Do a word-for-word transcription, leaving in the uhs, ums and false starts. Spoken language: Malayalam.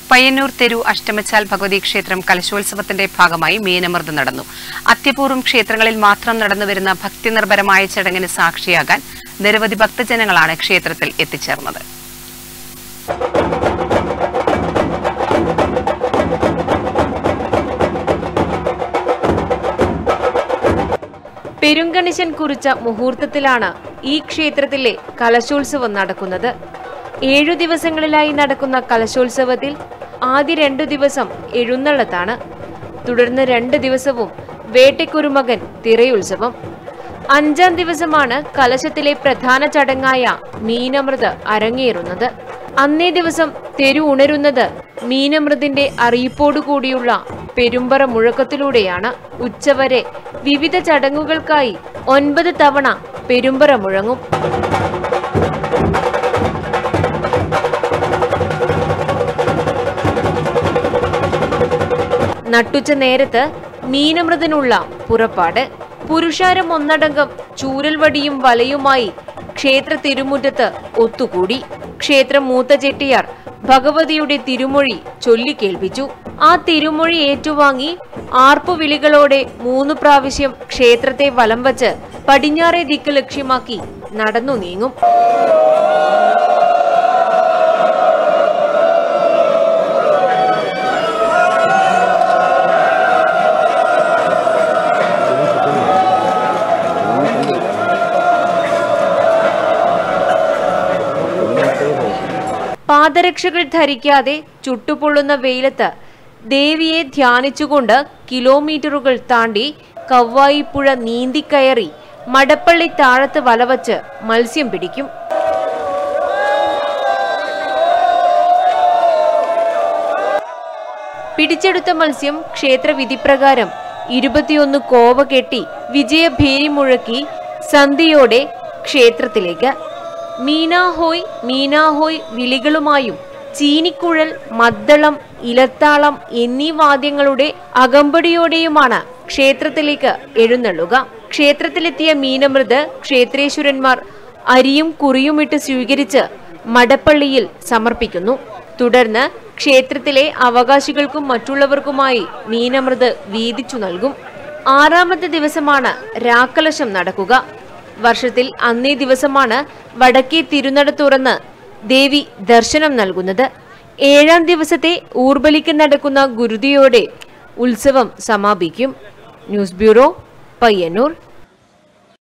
പയ്യന്നൂർ തെരു അഷ്ടമച്ചാൽ ഭഗവതി ക്ഷേത്രം കലശോത്സവത്തിന്റെ ഭാഗമായി മീനമൃത് നടന്നു. അത്യപൂർവം ക്ഷേത്രങ്ങളിൽ മാത്രം നടന്നുവരുന്ന ഭക്തിനിർഭരമായ ചടങ്ങിന് സാക്ഷിയാകാൻ നിരവധി ഭക്തജനങ്ങളാണ് ക്ഷേത്രത്തിൽ എത്തിച്ചേർന്നത്. പെരുങ്കണിശൻ കുറിച്ച മുഹൂർത്തത്തിലാണ് ഈ ക്ഷേത്രത്തിലെ കലശോത്സവം നടക്കുന്നത്. ഏഴു ദിവസങ്ങളിലായി നടക്കുന്ന കലശോത്സവത്തിൽ ആദ്യ രണ്ടു ദിവസം എഴുന്നള്ളത്താണ്. തുടർന്ന് രണ്ട് ദിവസവും വേട്ടയ്ക്കൊരുമകൻ തിറയുത്സവം. അഞ്ചാം ദിവസമാണ് കലശത്തിലെ പ്രധാന ചടങ്ങായ മീനമൃത് അരങ്ങേറുന്നത്. അന്നേ ദിവസം തെരു ഉണരുന്നത് മീനമൃതിന്റെ അറിയിപ്പോടുകൂടിയുള്ള പെരുമ്പറ മുഴക്കത്തിലൂടെയാണ്. ഉച്ചവരെ വിവിധ ചടങ്ങുകൾക്കായി ഒൻപത് തവണ പെരുമ്പറ മുഴങ്ങും. നട്ടുച്ച നേരത്ത് മീനമൃതിനുള്ള പുറപ്പാട്. പുരുഷാരം ഒന്നടങ്കം ചൂരൽവടിയും വലയുമായി ക്ഷേത്ര തിരുമുറ്റത്ത് ഒത്തുകൂടി. ക്ഷേത്രം മൂത്ത ചെട്ടിയാർ ഭഗവതിയുടെ തിരുമൊഴി ചൊല്ലിക്കേൾപ്പിച്ചു. ആ തിരുമൊഴി ഏറ്റുവാങ്ങി ആർപ്പുവിളികളോടെ മൂന്നു പ്രാവശ്യം ക്ഷേത്രത്തെ വലം വച്ച് പടിഞ്ഞാറേ ദിക്ക് ലക്ഷ്യമാക്കി നടന്നു നീങ്ങും. പാദരക്ഷകൾ ധരിക്കാതെ ചുട്ടുപൊള്ളുന്ന വെയിലത്ത് ദേവിയെ ധ്യാനിച്ചുകൊണ്ട് കിലോമീറ്ററുകൾ താണ്ടി കവ്വായിപ്പുഴ നീന്തിക്കയറി മടപ്പള്ളി താഴത്ത് വലവച്ച് മത്സ്യം പിടിക്കും. പിടിച്ചെടുത്ത മത്സ്യം ക്ഷേത്ര വിധിപ്രകാരം ഇരുപത്തിയൊന്ന് കോവ കെട്ടി വിജയഭേരി മുഴക്കി സന്ധ്യയോടെ ക്ഷേത്രത്തിലേക്ക്. മീനാഹോയ് മീനാഹോയ് വിളികളുമായും ചീനിക്കുഴൽ, മദ്ദളം, ഇലത്താളം എന്നീ വാദ്യങ്ങളുടെ അകമ്പടിയോടെയുമാണ് ക്ഷേത്രത്തിലേക്ക് എഴുന്നള്ളുക. ക്ഷേത്രത്തിലെത്തിയ മീനമൃത് ക്ഷേത്രേശ്വരന്മാർ അരിയും കുറിയുമിട്ട് സ്വീകരിച്ച് മടപ്പള്ളിയിൽ സമർപ്പിക്കുന്നു. തുടർന്ന് ക്ഷേത്രത്തിലെ അവകാശികൾക്കും മറ്റുള്ളവർക്കുമായി മീനമൃത് വീതിച്ചു നൽകും. ആറാമത്തെ ദിവസമാണ് രാക്കലശം നടക്കുക. വർഷത്തിൽ അന്നേ ദിവസമാണ് വടക്കേ തിരുനട തുറന്ന് ദേവി ദർശനം നൽകുന്നത്. ഏഴാം ദിവസത്തെ ഊർബലിക്ക് നടക്കുന്ന ഗുരുതിയോടെ ഉത്സവം സമാപിക്കും. News bureau, Payyanur.